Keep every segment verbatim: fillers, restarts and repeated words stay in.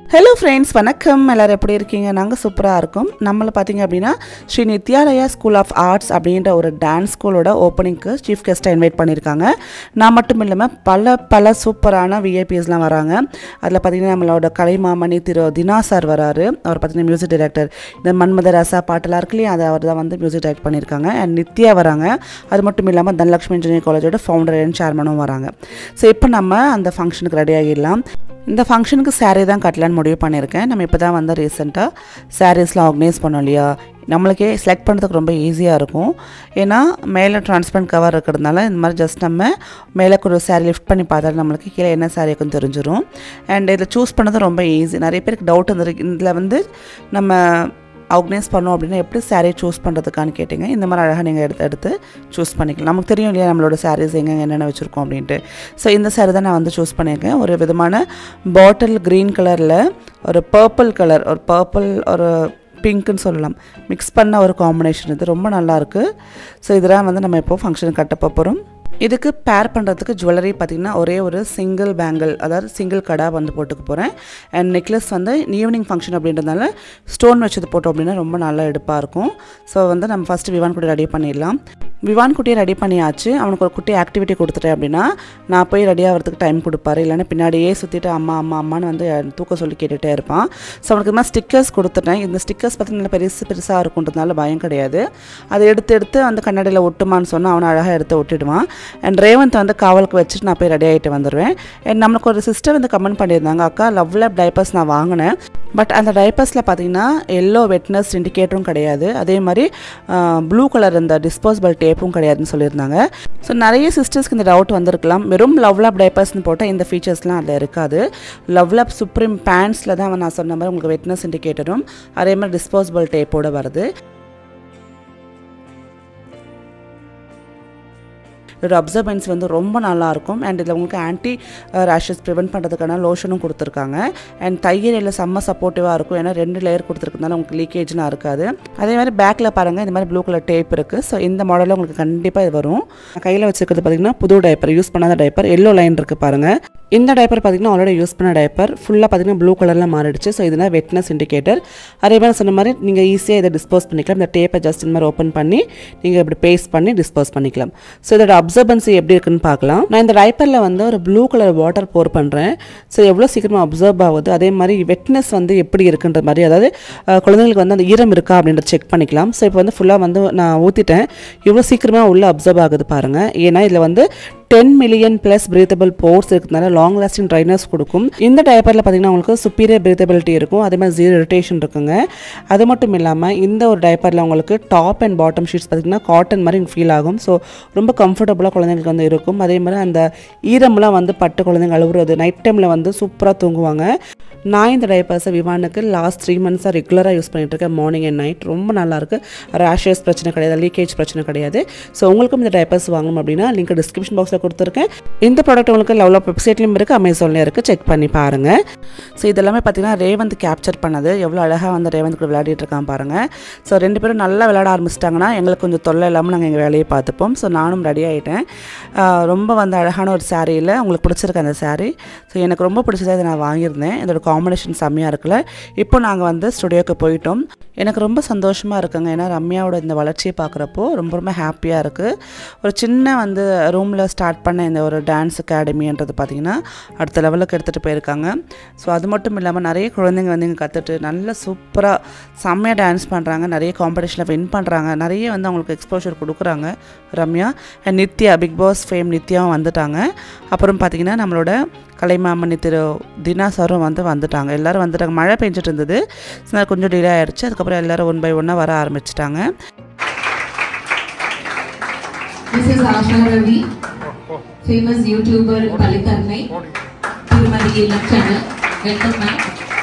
Hello friends, வணக்கம். எல்லாரும் எப்படி இருக்கீங்க? நாங்க சூப்பரா இருக்கோம். நம்மள பாத்தீங்க அப்படினா Shri Nithyalaya school of arts அப்படிங்கற ஒரு டான்ஸ் ஸ்கூலோட ஓபனிங்க்கு சீஃப் கெஸ்டா இன்வைட் பண்ணிருக்காங்க. நான் மட்டும் இல்லாம பல பல சூப்பரான V I Psலாம் வராங்க. அதுல பாத்தீங்கன்னா நம்மளோட கலைமாமணி திரு தினா சார் வராரு. அவர் பாத்தீங்கன்னா மியூசிக் டைரக்டர். இந்த மன்மதர் ஆசா பாட்டெல்லாம் இருக்குல்லையா, அதை அவர் தான் வந்து மியூசிக் டைரக்ட் பண்ணிருக்காங்க. அண்ட் நித்யா வராங்க. அது மட்டும் இல்லாம தனலட்சுமி இன்ஜினியரிங் காலேஜோட ஃபவுண்டர் அண்ட் சேர்மனும் வராங்க. ஸோ இப்போ நம்ம அந்த ஃபங்க்ஷனுக்கு ரெடி ஆகிடலாம். இந்த ஃபங்க்ஷனுக்கு சாரீ தான் கட்டலான்னு முடிவு பண்ணியிருக்கேன். நம்ம இப்போ தான் வந்து ரீசெண்டாக சாரீஸ்லாம் ஆர்கனைஸ் பண்ணோம் இல்லையா, நம்மளுக்கே செலக்ட் பண்ணுறதுக்கு ரொம்ப ஈஸியாக இருக்கும். ஏன்னா மேலே டிரான்ஸ்பரண்ட் கவர் இருக்கிறதுனால இந்த மாதிரி ஜஸ்ட் நம்ம மேலே ஒரு சாரீ லிஃப்ட் பண்ணி பார்த்தாலும் நம்மளுக்கு கீழே என்ன சாரீ இருக்குன்னு தெரிஞ்சிடும். அண்ட் இதில் சூஸ் பண்ணது ரொம்ப ஈஸி. நிறைய பேருக்கு டவுட் வந்துருக்கு, இதில் வந்து நம்ம ஆர்கனைஸ் பண்ணோம் அப்படின்னா எப்படி சாரீ சூஸ் பண்ணுறதுக்கான்னு கேட்டிங்க. இந்த மாதிரி அழகாக நீங்கள் எடுத்து எடுத்து சூஸ் பண்ணிக்கலாம். நமக்கு தெரியும் இல்லையா நம்மளோட சாரீஸ் எங்கே என்னென்ன வச்சுருக்கோம் அப்படின்ட்டு. ஸோ இந்த சாரீ தான் நான் வந்து சூஸ் பண்ணியிருக்கேன். ஒரு விதமான பாட்டில் க்ரீன் கலரில் ஒரு பர்பிள் கலர், ஒரு பர்பிள் ஒரு பிங்க்குன்னு சொல்லலாம், மிக்ஸ் பண்ண ஒரு காம்பினேஷன். இது ரொம்ப நல்லாயிருக்கு. ஸோ இதெல்லாம் வந்து நம்ம இப்போது ஃபங்க்ஷனுக்கு கட்ட போகிறோம். இதுக்கு பேர் பண்ணுறதுக்கு ஜுவல்லரி பார்த்திங்கன்னா ஒரே ஒரு சிங்கிள் பேங்கிள், அதாவது சிங்கிள் கடா வந்து போட்டுக்க போகிறேன். அண்ட் நெக்லஸ் வந்து ஈவினிங் ஃபங்க்ஷன் அப்படின்றதுனால ஸ்டோன் வச்சது போட்டோம் அப்படின்னா ரொம்ப நல்லா எடுப்பாக இருக்கும். ஸோ வந்து நம்ம ஃபஸ்ட்டு விவான் குட்டி ரெடி பண்ணிடலாம். விவான் குட்டியை ரெடி பண்ணியாச்சு. அவனுக்கு ஒரு குட்டி ஆக்டிவிட்டி கொடுத்துட்டேன் அப்படின்னா நான் போய் ரெடி ஆகிறதுக்கு டைம் கொடுப்பாரு. இல்லைன்னா பின்னாடியே சுற்றிட்டு அம்மா அம்மா அம்மான்னு வந்து தூக்க சொல்லி கேட்டுகிட்டே இருப்பான். ஸோ அவனுக்கு இது மாதிரி ஸ்டிக்கர்ஸ் கொடுத்துட்டேன். இந்த ஸ்டிக்கர்ஸ் பார்த்திங்கன்னா பெருசு பெருசாக இருக்குன்றதுனால பயம் கிடையாது. அதை எடுத்து எடுத்து அந்த கண்ணாடியில் ஒட்டுமான்னு சொன்னால் அவனை அழகாக எடுத்து ஒட்டிடுவான். அண்ட் ரேவந்த் வந்து காவலுக்கு வச்சுட்டு நான் போய் ரெடி ஆகிட்டு வந்துடுவேன். அண்ட் நம்மளுக்கு ஒரு சிஸ்டர் வந்து கமெண்ட் பண்ணியிருந்தாங்க, அக்கா லவ்லாப் டைப்பர்ஸ் நான் வாங்கினேன், பட் அந்த டைப்பர்ஸில் பார்த்தீங்கன்னா எல்லோ வெட்னஸ் இண்டிகேட்டரும் கிடையாது, அதே மாதிரி ப்ளூ கலர் இந்த டிஸ்போசபிள் டேப்பும் கிடையாதுன்னு சொல்லியிருந்தாங்க. ஸோ நிறைய சிஸ்டர்ஸ்க்கு இந்த டவுட் வந்திருக்கலாம். வெறும் லவ்லாப் டைப்பர்ஸ்னு போட்டால் இந்த ஃபீச்சர்ஸ்லாம் அதில் இருக்காது. லவ்லாப் சுப்ரீம் பேண்ட்ஸில் தான் நான் சொன்ன மாதிரி உங்களுக்கு வெட்னஸ் இண்டிகேட்டரும் அதே மாதிரி டிஸ்போசபிள் டேப்போடு வருது. இதோட அப்சர்பன்ஸ் வந்து ரொம்ப நல்லாயிருக்கும். அண்ட் இதில் உங்களுக்கு ஆன்டி ரேஷஸ் ப்ரிவென்ட் பண்ணுறதுக்கான லோஷனும் கொடுத்துருக்காங்க. அண்ட் தையலில் செம்ம சப்போர்ட்டிவாக இருக்கும். ஏன்னா ரெண்டு லேயர் கொடுத்துருக்கனால உங்களுக்கு லீக்கேஜ்லாம் இருக்காது. அதே மாதிரி பேக்கில் பாருங்கள் இந்த மாதிரி ப்ளூ கலர் டேப் இருக்குது. ஸோ இந்த மாடலில் உங்களுக்கு கண்டிப்பாக இது வரும். கையில் வச்சுருக்கிறது பார்த்திங்கன்னா புது டைப்பர், யூஸ் பண்ணாத டைப்பர், எல்லோ லைன் இருக்குது பாருங்கள். இந்த டைப்பர் பார்த்திங்கன்னா ஆல்ரெடி யூஸ் பண்ண டைப்பர், ஃபுல்லாக பார்த்திங்கன்னா ப்ளூ கலரில் மாறிடுச்சு. ஸோ இதனால் வெட்னஸ் இண்டிகேட்டர். அதே மாதிரி சொன்ன மாதிரி நீங்கள் ஈஸியாக இதை டிஸ்போஸ் பண்ணிக்கலாம். இந்த டேப்பை ஜஸ்ட் இந்த மாதிரி ஓப்பன் பண்ணி நீங்கள் இப்படி பேஸ்ட் பண்ணி டிஸ்போஸ் பண்ணிக்கலாம். ஸோ இதோட அப்சர்பன்சி எப்படி இருக்குன்னு பார்க்கலாம். நான் இந்த டைப்பரில் வந்து ஒரு ப்ளூ கலர் வாட்டர் போர் பண்ணுறேன். ஸோ எவ்வளோ சீக்கிரமாக அப்சர்வ் ஆகுது, அதே மாதிரி வெட்னஸ் வந்து எப்படி இருக்குன்ற மாதிரி, அதாவது குழந்தைங்களுக்கு வந்து அந்த ஈரம் இருக்கா அப்படின்றத செக் பண்ணிக்கலாம். ஸோ இப்போ வந்து ஃபுல்லாக வந்து நான் ஊற்றிட்டேன். எவ்வளோ சீக்கிரமாக உள்ளே அப்சர்வ் ஆகுது பாருங்கள். ஏன்னா இதில் வந்து ten million plus breathable pores இருக்கிறதுனால லாங் லாஸ்டிங் ட்ரைனஸ் கொடுக்கும். இந்த டைப்பரில் பார்த்திங்கன்னா உங்களுக்கு சுப்பீரியர் பிரீத்தபிலிட்டி இருக்கும், அதே மாதிரி ஜீரோ இரிட்டேஷன் இருக்குங்க. அது மட்டும் இல்லாமல் இந்த ஒரு டைப்பரில் உங்களுக்கு டாப் அண்ட் பாட்டம் ஷீட்ஸ் பார்த்திங்கன்னா காட்டன் மாதிரி ஃபீல் ஆகும். ஸோ ரொம்ப கம்ஃபர்டபுளாக குழந்தைங்களுக்கு வந்து இருக்கும். அதே மாதிரி அந்த ஈரம்லாம் வந்து பட்டு குழந்தைங்க அழுகுறது நைட் டைமில் வந்து சூப்பராக தூங்குவாங்க. நான் இந்த டைப்பர்ஸை விவானுக்கு லாஸ்ட் த்ரீ மந்த்ஸாக ரெகுலராக யூஸ் பண்ணிகிட்ருக்கேன். மார்னிங் அண்ட் நைட் ரொம்ப நல்லாயிருக்கு. ரேஷஸ் பிரச்சனை கிடையாது, லீக்கேஜ் பிரச்சனை கிடையாது. ஸோ உங்களுக்கும் இந்த டைப்பர்ஸ் வாங்கணும் அப்படின்னா லிங்க் டிஸ்கிரிப்ஷன் பாக்ஸில் கொடுத்துருக்கேன். இந்த ப்ராடக்ட் உங்களுக்கு லவ்லாப் வெப்சைட்லையும் இருக்குது, அமேசான்லேயும் இருக்குது, செக் பண்ணி பாருங்கள். ஸோ இதெல்லாமே பார்த்தீங்கன்னா ரேவந்த் கேப்சர் பண்ணது. எவ்வளோ அழகாக வந்து ரேவந்த் கூட விளையாடிட்டு இருக்கான் பாருங்கள். ஸோ ரெண்டு பேரும் நல்லா விளையாட ஆரம்பிச்சிட்டாங்கன்னா எங்களுக்கு கொஞ்சம் தொல்லை இல்லாமல் நாங்கள் எங்கள் வேலையை பார்த்துப்போம். ஸோ நானும் ரெடி ஆகிட்டேன். ரொம்ப வந்து அழகான ஒரு சாரியில் உங்களுக்கு பிடிச்சிருக்கு அந்த சாரீ. ஸோ எனக்கு ரொம்ப பிடிச்சதை இதை நான் வாங்கியிருந்தேன். இதோட காம்பினேஷன் செம்மையாக இருக்குல்ல. இப்போ நாங்கள் வந்து ஸ்டுடியோக்கு போயிட்டோம். எனக்கு ரொம்ப சந்தோஷமாக இருக்குங்க. ஏன்னா ரம்யாவோட இந்த வளர்ச்சியை பார்க்குறப்போ ரொம்ப ரொம்ப ஹாப்பியாக இருக்குது. ஒரு சின்ன வந்து ரூமில் ஸ்டார்ட் பண்ண இந்த ஒரு டான்ஸ் அகாடமின்றது பார்த்திங்கன்னா அடுத்த லெவலுக்கு எடுத்துகிட்டு போயிருக்காங்க. ஸோ அது மட்டும் இல்லாமல் நிறைய குழந்தைங்க வந்து இங்கே கற்றுட்டு நல்ல சூப்பராக செம்மையாக டான்ஸ் பண்ணுறாங்க. நிறைய காம்படிஷனில் வின் பண்ணுறாங்க. நிறைய வந்து அவங்களுக்கு எக்ஸ்போஷர் கொடுக்குறாங்க Ramya. And Nithya, Bigg Boss fame நித்யாவும் வந்துட்டாங்க. அப்புறம் பார்த்திங்கன்னா நம்மளோட கலைமாமணி திரு தினா சாரும் வந்து வந்துட்டாங்க. எல்லோரும் வந்துட்டாங்க. மழை பெஞ்சிட்டு இருந்தது, கொஞ்சம் டிலே ஆகிடுச்சு. அதுக்கப்புறம் எல்லோரும் ஒன் பை ஒன்னாக வர ஆரம்பிச்சிட்டாங்க. This is Asha Ravi, famous YouTuber Palikarnai, Thirumathi Illam channel. Welcome ma'am.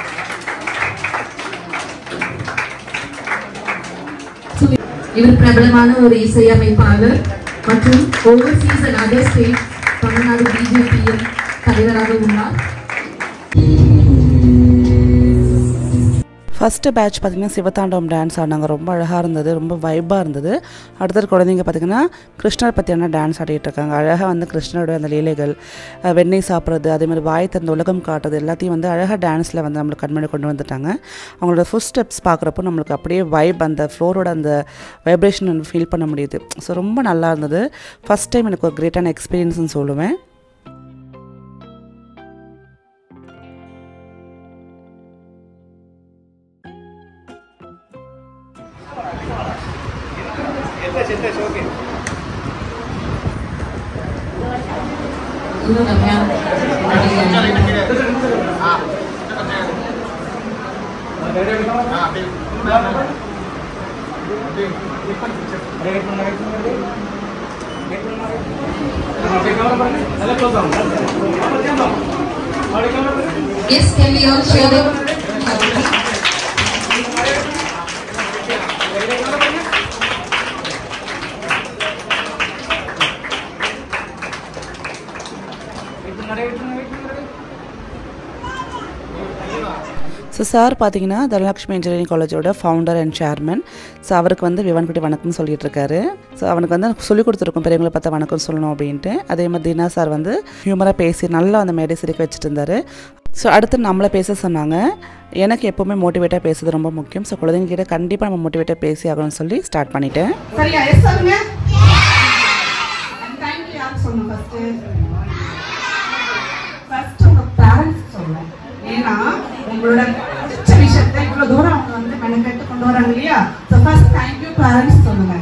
So, இவர் பிரபலமான ஒரு இசையமைப்பாளர் மற்றும் overseas and other state Tamil Nadu B J P தலைவராக உள்ளார். ஃபஸ்ட்டு பேட்ச் பார்த்திங்கன்னா சிவதாண்டவம் டான்ஸ் ஆடினாங்க. ரொம்ப அழகாக இருந்தது, ரொம்ப வைப்பாக இருந்தது. அடுத்தது குழந்தைங்க பார்த்திங்கன்னா கிருஷ்ணர் பற்றியான டான்ஸ் ஆடிட்டு இருக்காங்க. அழகாக வந்து கிருஷ்ணருடைய அந்த லீலைகள், வெண்ணெய் சாப்பிட்றது, அதேமாதிரி வாய் தந்த உலகம் காட்டுறது எல்லாத்தையும் வந்து அழகாக டான்ஸில் வந்து நம்மளுக்கு கண்மணி கொண்டு வந்துட்டாங்க. அவங்களோட ஃபுட் ஸ்டெப்ஸ் பார்க்குறப்போ நம்மளுக்கு அப்படியே வைப், அந்த ஃப்ளோரோட அந்த வைப்ரேஷன் வந்து ஃபீல் பண்ண முடியுது. ஸோ ரொம்ப நல்லா இருந்தது. ஃபஸ்ட் டைம் எனக்கு ஒரு கிரேட்டான எக்ஸ்பீரியன்ஸ்னு சொல்லுவேன். Yes, can we all share it? So sir பார்த்தீங்கன்னா தனலக்ஷ்மி இன்ஜினியரிங் காலேஜோட ஃபவுண்டர் அண்ட் சேர்மன். ஸோ அவருக்கு வந்து விவான் குட்டி வணக்கம்னு சொல்லிட்டு இருக்காரு. ஸோ அவனுக்கு வந்து சொல்லிக் கொடுத்துருக்கோம் பெரியவங்களை பார்த்தா வணக்கம் சொல்லணும் அப்படின்ட்டு. அதே மாதிரி தினா சார் வந்து ஹியூமராக பேசி நல்லா அந்த மேடை சிரிக்க வச்சுட்டு இருந்தார். ஸோ அடுத்து நம்மளை பேச சொன்னாங்க. எனக்கு எப்போவுமே மோட்டிவேட்டாக பேசுறது ரொம்ப முக்கியம். ஸோ குழந்தைங்கிட்ட கண்டிப்பாக நம்ம மோட்டிவேட்டாக பேசி ஆகணும்னு சொல்லி ஸ்டார்ட் பண்ணிட்டேன். சரியா? எஸ் சொல்லுங்க. Thank you. யார் சொன்னோம் ஃபர்ஸ்ட்? ஃபர்ஸ்ட் உங்க பேரண்ட்ஸ் சொல்லுங்க. ஏன்னா உங்களோட பிடிச்ச விஷயத்தை இவ்வளவு தூரம் அவங்க வந்து மெனக்கெட்டு கொண்டு வராங்க இல்லையா? So first thank you parents சொல்லுங்க.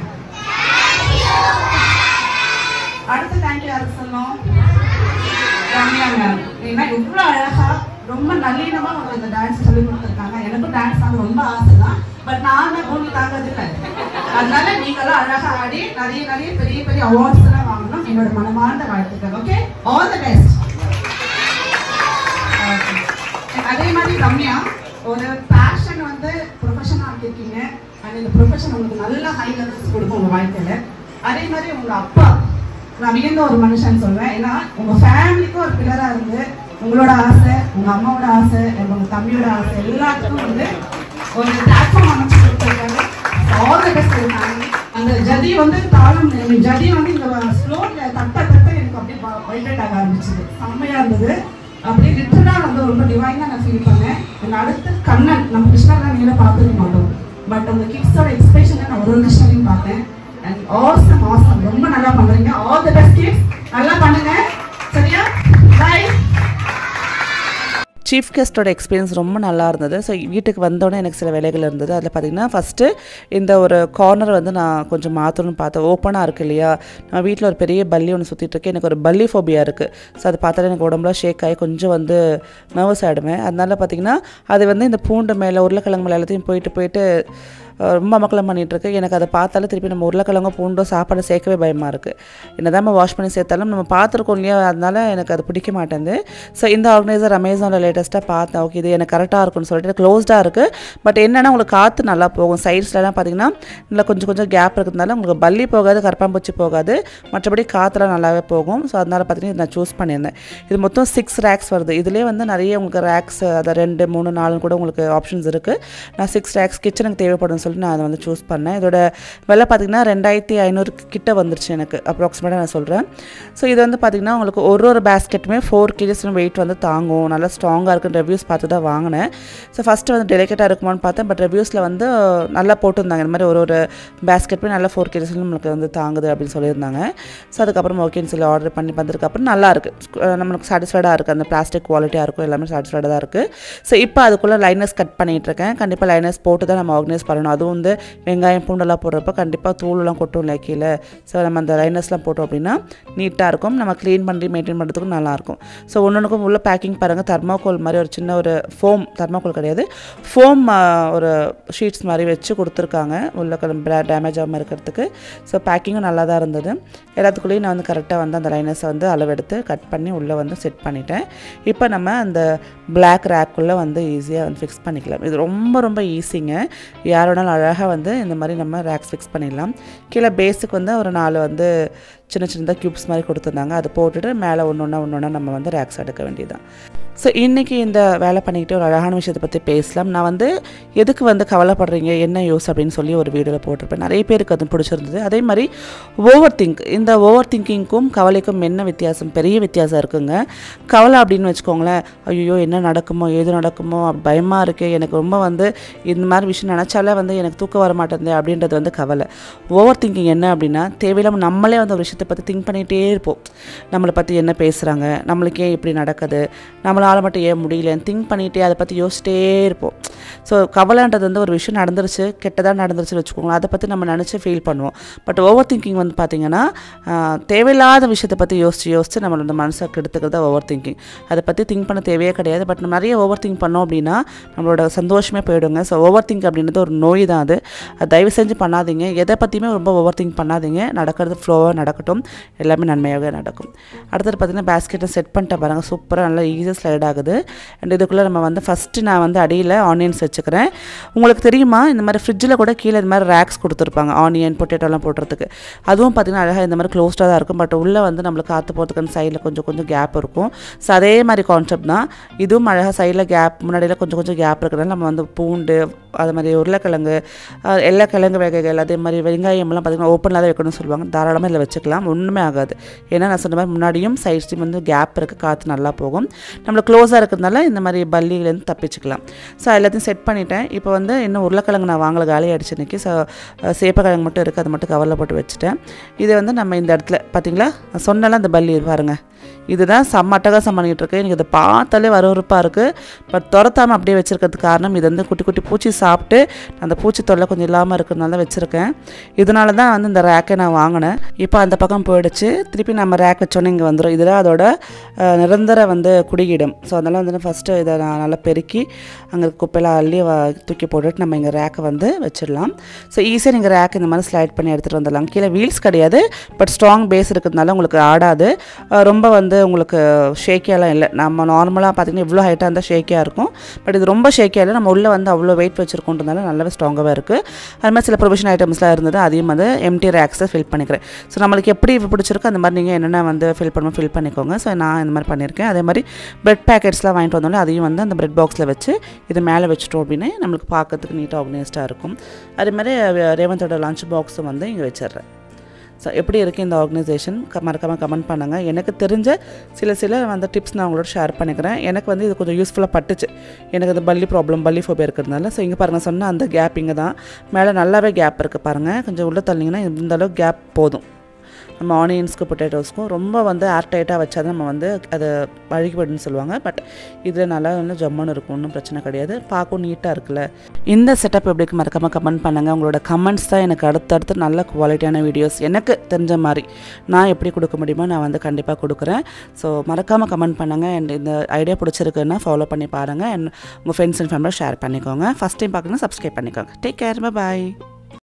அடுத்து தேங்க் யூ யாருக்கு சொல்லணும்? ரம்யா மேம். ஏன்னா இவ்வளோ அழகா ரொம்ப நல்லினமா அவங்க இந்த டான்ஸ் சொல்லி கொடுத்துருக்காங்க. எனக்கும் டான்ஸ் ஆட ரொம்ப ஆசை தான். பட் நான் பூமி தாங்கிறது இல்லை. அதனால நீங்களும் அழகா ஆடி நிறைய நிறைய பெரிய பெரிய அவார்ட்ஸ் எல்லாம் வாங்கணும். என்னோட மனமார்ந்த வாழ்த்துக்கள். Okay, all the best. அதே மாதிரி ரம்யா ஒரு பேஷன் வந்து ப்ரொஃபஷனாக ஆக்கியிருக்கீங்க. அண்ட் இந்த ப்ரொஃபஷன் உங்களுக்கு நல்ல ஹை லெவல்ஸ் கொடுக்கும் உங்கள் வாழ்க்கையில். அதே மாதிரி உங்கள் அப்பா நான் வியந்த ஒரு மனுஷன் சொல்வேன். ஏன்னா உங்கள் ஃபேமிலிக்கும் ஒரு பில்லராக இருந்து உங்களோட ஆசை, உங்கள் அம்மாவோட ஆசை, உங்கள் தம்பியோட ஆசை எல்லாத்துக்கும் வந்து ஒரு பிளாட்ஃபார்ம் அமைச்சு கொடுத்துருக்காங்க. All the best family. அந்த ஜதி வந்து தாளம் ஜதி வந்து இந்த ஸ்லோவில் தட்ட தட்ட எனக்கு அப்படியே வைப்ரேட் ஆக ஆரம்பிச்சது. செம்மையாக இருந்தது. அப்படியே லிட்டரலா வந்து ரொம்ப டிவைனா நான் ஃபீல் பண்ணேன். அண்ட் அடுத்து கண்ணன், நம்ம கிருஷ்ணர்லாம் நீங்களே பார்த்துக்க மாட்டோம். பட் அந்த கிட்ஸோட எக்ஸ்பிரஷனை நான் ஒரு ஒரு கிருஷ்ணரையும் பார்த்தேன். அண்ட் ஆசம் ஆசம் ரொம்ப நல்லா பண்றீங்க. All the best kids. நல்லா பண்ணுங்க. சரியா? பை. சீஃப் கெஸ்ட்டோட எக்ஸ்பீரியன்ஸ் ரொம்ப நல்லா இருந்தது. ஸோ வீட்டுக்கு வந்தோடனே எனக்கு சில வேலைகள் இருந்தது. அதில் பார்த்திங்கன்னா ஃபஸ்ட்டு இந்த ஒரு கார்னர் வந்து நான் கொஞ்சம் மாற்றணும்னு பார்த்தேன். ஓப்பனாக இருக்குது இல்லையா? நான் வீட்டில் ஒரு பெரிய பல்லி ஒன்று சுற்றிட்டு இருக்கேன். எனக்கு ஒரு பல்லி ஃபோபியா இருக்குது. ஸோ அது பார்த்தாலே எனக்கு உடம்புல ஷேக் ஆகி கொஞ்சம் வந்து நர்வஸ் ஆகிடுவேன். அதனால பார்த்திங்கன்னா அது வந்து இந்த பூண்டு மேலே உருளைக்கிழங்கு மேலே எல்லாத்தையும் போயிட்டு போயிட்டு ரொம்ப அமக்கலம் பண்ணிகிட்ருக்கு. எனக்கு அதை பார்த்தாலும் திருப்பி நம்ம உருளைக்கிழங்கோ பூண்டோ சாப்பாடு சேர்க்கவே பயமாக இருக்குது. என்ன தான் நம்ம வாஷ் பண்ணி சேர்த்தாலும் நம்ம பார்த்துருக்கோம் இல்லையா? அதனால எனக்கு அது பிடிக்க மாட்டேங்குது. ஸோ இந்த ஆர்கனைசர் அமேசானில் லேட்டஸ்ட்டாக பார்த்தேன். ஓகே, இது எனக்கு கரெக்டாக இருக்குன்னு சொல்லிட்டு க்ளோஸ்டாக இருக்குது. பட் என்னென்னா உங்களுக்கு காற்று நல்லா போகும். சைட்ஸ்லாம் பார்த்திங்கன்னா நல்லா கொஞ்சம் கொஞ்சம் கேப் இருக்கிறதுனால உங்களுக்கு பல்லி போகாது, கரப்பாம்பூச்சி போகாது, மற்றபடி காற்றுலாம் நல்லாவே போகும். ஸோ அதனால் பார்த்திங்கன்னா இது நான் சூஸ் பண்ணியிருந்தேன். இது மொத்தம் சிக்ஸ் ரேக்ஸ் வருது. இதிலே வந்து நிறைய உங்களுக்கு ரேக்ஸ் அதை ரெண்டு மூணு நாலு கூட உங்களுக்கு ஆப்ஷன்ஸ் இருக்குது. நான் சிக்ஸ் ரேக்ஸ் கிச்சனுக்கு தேவைப்படும் சொல்லி நான் அதை வந்து சூஸ் பண்ணேன். இதோட விலை பார்த்திங்கன்னா ரெண்டாயிரத்தி ஐநூறு கிட்ட வந்துருச்சு எனக்கு அப்ராக்சிமேட்டாக நான் சொல்கிறேன். ஸோ இது வந்து பார்த்திங்கன்னா உங்களுக்கு ஒரு ஒரு பேஸ்கெட்டுமே ஃபோர் கேஜிஸ் வெயிட் வந்து தாங்கும். நல்லா ஸ்ட்ராங்காக இருக்குன்னு ரிவ்யூஸ் பார்த்து தான் வாங்கினேன். ஸோ ஃபஸ்ட்டு வந்து டெலிகேட்டாக இருக்குமான்னு பார்த்தேன். பட் ரிவ்யூஸில் வந்து நல்லா போட்டிருந்தாங்க. இந்த மாதிரி ஒரு ஒரு பேஸ்கெட்டுமே நல்லா ஃபோர் கேஜிஸ் நம்மளுக்கு வந்து தாங்குது அப்படின்னு சொல்லியிருந்தாங்க. ஸோ அதுக்கப்புறம் ஓகேன்னு சொல்லி ஆர்டர் பண்ணி வந்ததுக்கப்புறம் நல்லாயிருக்கு. நம்மளுக்கு சாட்டிஸ்ஃபைடாக இருக்குது. அந்த பிளாஸ்டிக் குவாலிட்டியாக இருக்கும். எல்லாமே சாட்டிஸ்ஃபைடாக தான் இருக்குது. ஸோ இப்போ அதுக்குள்ளே லைனர்ஸ் கட் பண்ணிகிட்ருக்கேன். கண்டிப்பாக லைனர்ஸ் போட்டு தான் நம்ம ஆர்கனைஸ் பண்ணணும். அதுவும் வந்து வெங்காயம் பூண்டெல்லாம் போடுறப்ப கண்டிப்பாக தூளெலாம் கொட்டும் இல்லை கீழே. ஸோ நம்ம அந்த லைனர்ஸ்லாம் போட்டோம் அப்படின்னா நீட்டாக இருக்கும். நம்ம க்ளீன் பண்ணி மெயின்டைன் பண்ணுறதுக்கும் நல்லாயிருக்கும். ஸோ ஒன்று ஒன்றுக்கும் உள்ள பேக்கிங் பாருங்கள். தர்மாக்கோல் மாதிரி ஒரு சின்ன ஒரு ஃபோம், தர்மாக்கோல் கிடையாது, ஃபோம் ஒரு ஷீட்ஸ் மாதிரி வச்சு கொடுத்துருக்காங்க உள்ள டேமேஜ் ஆகாமல் இருக்கிறதுக்கு. ஸோ பேக்கிங்கும் நல்லா தான் இருந்தது. எல்லாத்துக்குள்ளேயும் நான் வந்து கரெக்டாக வந்து அந்த லைனர்ஸை வந்து அளவெடுத்து கட் பண்ணி உள்ளே வந்து செட் பண்ணிட்டேன். இப்போ நம்ம அந்த பிளாக் ரேக்குள்ளே வந்து ஈஸியாக வந்து ஃபிக்ஸ் பண்ணிக்கலாம். இது ரொம்ப ரொம்ப ஈஸிங்க. யாரோனாலும் அழகாக வந்து இந்த மாதிரி நம்ம ரேக்ஸ் ஃபிக்ஸ் பண்ணிடலாம். கீழே பேஸுக்கு வந்து ஒரு நாலு வந்து சின்ன சின்னதாக க்யூப்ஸ் மாதிரி கொடுத்துருந்தாங்க. அதை போட்டுட்டு மேலே ஒன்று ஒன்றா ஒன்று ஒன்றா நம்ம வந்து ரேக்ஸ் எடுக்க வேண்டியதுதான். ஸோ இன்றைக்கி இந்த வேலை பண்ணிக்கிட்டு ஒரு அழகான விஷயத்தை பற்றி பேசலாம். நான் வந்து எதுக்கு வந்து கவலைப்படுறீங்க, என்ன யூஸ் அப்படின்னு சொல்லி ஒரு வீடியோவில் போட்டிருப்பேன். நிறைய பேருக்கு அது பிடிச்சிருந்தது. அதே மாதிரி ஓவர் திங்க், இந்த ஓவர் திங்கிங்க்கும் கவலைக்கும் என்ன வித்தியாசம்? பெரிய வித்தியாசம் இருக்குங்க. கவலை அப்படின்னு வச்சுக்கோங்களேன், ஐயோ என்ன நடக்குமோ ஏது நடக்குமோ பயமாக இருக்குது, எனக்கு ரொம்ப வந்து இந்த மாதிரி விஷயம் நினச்சாலே வந்து எனக்கு தூக்கம் வர மாட்டேங்குது அப்படின்றது வந்து கவலை. ஓவர் திங்கிங் என்ன அப்படின்னா, தேவையில்லாமல் நம்மளே வந்து ஒரு விஷயத்தை பற்றி திங்க் பண்ணிகிட்டே இருப்போம். நம்மளை பற்றி என்ன பேசுகிறாங்க, நம்மளுக்கே இப்படி நடக்குது, நம்மளால் மட்டும் ஏன் முடியலன்னு திங்க் பண்ணிகிட்டே அதை பற்றி யோசிச்சிட்டே இருப்போம். ஸோ கவலைன்றது வந்து ஒரு விஷயம் நடந்துருச்சு, கெட்டதாக நடந்துருச்சுன்னு வச்சுக்கோங்களேன், அதை பற்றி நம்ம நினச்சி ஃபீல் பண்ணுவோம். பட் ஓவர் திங்கிங் வந்து பார்த்திங்கன்னா தேவையில்லாத விஷயத்தை பற்றி யோசிச்சு யோசிச்சு நம்மளோட மனசை கெடுத்துக்கிறது தான் ஓவர் திங்கிங். அதை பற்றி திங்க் பண்ண தேவையே கிடையாது. பட் நம்ம நிறைய ஓவர் திங்க் பண்ணோம் அப்படின்னா நம்மளோட சந்தோஷமே போயிடுங்க. ஸோ ஓவர் திங்க் அப்படின்றது ஒரு நோய் தான். அது அது தயவு செஞ்சு பண்ணாதீங்க. எதை பற்றியுமே ரொம்ப ஓவர் திங்க் பண்ணாதீங்க. நடக்கிறது ஃப்ளோவாக நடக்கட்டும், எல்லாமே நன்மையாக நடக்கும். அடுத்தது பார்த்திங்கன்னா பேஸ்கெட்டை செட் பண்ணிட்டு பாருங்கள், சூப்பராக நல்லா ஈஸியாக ஸ்லைட் ஆகுது. அண்ட் இதுக்குள்ளே நம்ம வந்து ஃபஸ்ட்டு நான் வந்து அடியில் ஆனியன்ஸ் வச்சுக்கிறேன். உங்களுக்கு தெரியுமா, இந்த மாதிரி ஃப்ரிட்ஜில் கூட கீழே இந்த மாதிரி ரேக்ஸ் கொடுத்துருப்பாங்க ஆனியன் பொட்டேட்டோலாம் போடுறதுக்கு. அதுவும் பார்த்திங்கன்னா அழகாக இந்த மாதிரி க்ளோஸ்டாக தான் இருக்கும். பட் உள்ளே வந்து நம்மளுக்கு காற்று போகிறதுக்கு சைடில் கொஞ்சம் கொஞ்சம் கேப் இருக்கும். ஸோ அதே மாதிரி கான்செப்ட் தான் இதுவும். அழகாக சைடில் கேப், முன்னாடியில் கொஞ்சம் கொஞ்சம் கேப் இருக்கிறதுனால நம்ம வந்து பூண்டு, அது மாதிரி உருளைக்கிழங்கு, எல்லா கிழங்கு வகைகள், அதே மாதிரி வெங்காயம்லாம் பார்த்திங்கன்னா ஓப்பனில் தான் வைக்கணும்னு சொல்லுவாங்க. தாராளமாக இதில் வச்சுக்கலாம், ஒன்றுமே ஆகாது. ஏன்னா நான் சொன்ன மாதிரி முன்னாடியும் சைட்ஸ்லையும் வந்து கேப் இருக்குது, காற்று நல்லா போகும். நம்மளுக்கு க்ளோஸாக இருக்கிறதுனால இந்த மாதிரி பல்லிலேருந்து தப்பிச்சுக்கலாம். ஸோ எல்லாத்தையும் செட் பண்ணிவிட்டேன். இப்போ வந்து இன்னும் உருளைக்கிழங்கு நான் வாங்கல, காலி ஆகிடுச்சு இன்றைக்கி. ஸோ சேப்பக்கிழங்கு மட்டும் இருக்குது, அது மட்டும் கவரில் போட்டு வச்சுட்டேன். இதை வந்து நம்ம இந்த இடத்துல பார்த்திங்களா சொன்னால அந்த பல்லி பாருங்கள், இதுதான் செம்ம அட்டகாசம் பண்ணிகிட்டு இருக்கு. எனக்கு இதை பார்த்தாலே வரவறுப்பாக இருக்குது. பட் துரத்தாமல் அப்படியே வச்சுருக்கிறதுக்கு காரணம், இது வந்து குட்டி குட்டி பூச்சி சாப்பிட்டு அந்த பூச்சி தொல்லை கொஞ்சம் இல்லாமல் இருக்கிறதுனால தான் வச்சுருக்கேன். இதனால தான் வந்து இந்த ரேக்கை நான் வாங்கினேன். இப்போ அந்த பக்கம் போயிடுச்சு. திருப்பி நம்ம ரேக் வச்சோன்னே இங்கே வந்துடும். இதுதான் அதோட நிரந்தர வந்து குடியிடம். ஸோ அதனால் வந்து ஃபஸ்ட்டு இதை நான் நல்லா பெருக்கி அங்கே குப்பையெல்லாம் அள்ளி தூக்கி போட்டுட்டு நம்ம இங்கே ரேக்கை வந்து வச்சிடலாம். ஸோ ஈஸியாக நீங்கள் ரேக் இந்த மாதிரி ஸ்லைட் பண்ணி எடுத்துகிட்டு வந்துடலாம். கீழே வீல்ஸ் கிடையாது, பட் ஸ்ட்ராங் பேஸ் இருக்கிறதுனால உங்களுக்கு ஆடாது. ரொம்ப வந்து உங்களுக்கு ஷேக்கியாலாம் இல்லை. நம்ம நார்மலாக பார்த்திங்கன்னா இவ்வளோ ஹைட்டாக இருந்தால் ஷேக்கியாக இருக்கும். பட் இது ரொம்ப ஷேக்கியாக இல்லை. நம்ம உள்ளே வந்து அவ்வளோ வெயிட் வச்சுருக்கோன்றதுனால நல்லாவே ஸ்ட்ராங்காகவே இருக்குது. அது மாதிரி சில ப்ரொவிஷன் ஐட்டம்ஸ்லாம் இருந்தது, அதையும் வந்து எம்டி ரேக்ஸை ஃபில் பண்ணிக்கிறேன். ஸோ நம்மளுக்கு எப்படி பிடிச்சிருக்கோ அந்த மாதிரி நீங்கள் என்னென்ன வந்து ஃபில் பண்ணணும் ஃபில் பண்ணிக்கோங்க. ஸோ நான் இந்த மாதிரி பண்ணியிருக்கேன். அதே மாதிரி பிரெட் பேக்கெட்ஸ்லாம் வாங்கிட்டு வந்தோடனே அதையும் வந்து அந்த பிரெட் பாக்ஸில் வச்சு இது மேலே வச்சுட்டோம் அப்படின்னு நம்மளுக்கு பார்க்கறதுக்கு நீட்டாக ஆர்கனைஸ்டாக இருக்கும். அதே மாதிரி ரேவந்தோட லஞ்ச் பாக்ஸும் வந்து இங்கே வச்சிடுறேன். ஸோ எப்படி இருக்குது இந்த ஆர்கனைசேஷன் மறக்காமல் கமெண்ட் பண்ணுங்கள். எனக்கு தெரிஞ்ச சில சில வந்து டிப்ஸ் நான் உங்களோட ஷேர் பண்ணிக்கிறேன். எனக்கு வந்து இது கொஞ்சம் யூஸ்ஃபுல்லாக பட்டுச்சு. எனக்கு அது பல்லி ப்ராப்ளம், பல்லி ஃபோபியா இருக்கிறதுனால. ஸோ இங்கே பாருங்கள், சொன்னால் அந்த கேப் இங்கே தான் மேலே நல்லாவே கேப் இருக்குது பாருங்கள். கொஞ்சம் உள்ளே தள்ளிங்கன்னா இந்த அளவுக்கு கேப் போதும். நம்ம ஆனியன்ஸ்க்கு பொட்டேட்டோஸ்க்கும் ரொம்ப வந்து ஏர் டைட்டாக வச்சா தான் நம்ம வந்து அதை வழுகிப்படுன்னு சொல்லுவாங்க. பட் இதில் நல்லா வந்து ஜம்முன்னு இருக்கும், ஒன்றும் பிரச்சனை கிடையாது. பார்க்கும் நீட்டாக இருக்குல்ல. இந்த செட்டப் எப்படி மறக்காமல் கமெண்ட் பண்ணுங்கள். உங்களோட கமெண்ட்ஸ் தான் எனக்கு அடுத்தடுத்து நல்ல குவாலிட்டியான வீடியோஸ் எனக்கு தெரிஞ்ச மாதிரி நான் எப்படி கொடுக்க முடியுமோ நான் வந்து கண்டிப்பாக கொடுக்குறேன். ஸோ மறக்காமல் கமெண்ட் பண்ணுங்கள். அண்ட் இந்த ஐடியா பிடிச்சிருக்குன்னா ஃபாலோ பண்ணி பாருங்கள். அண்ட் உங்கள் ஃப்ரெண்ட்ஸ் அண்ட் ஃபேமிலியை ஷேர் பண்ணிக்கோங்க. ஃபஸ்ட் டைம் பார்க்கணுன்னா சப்ஸ்கிரைப் பண்ணிக்கோங்க. டேக் கேர், பாய்.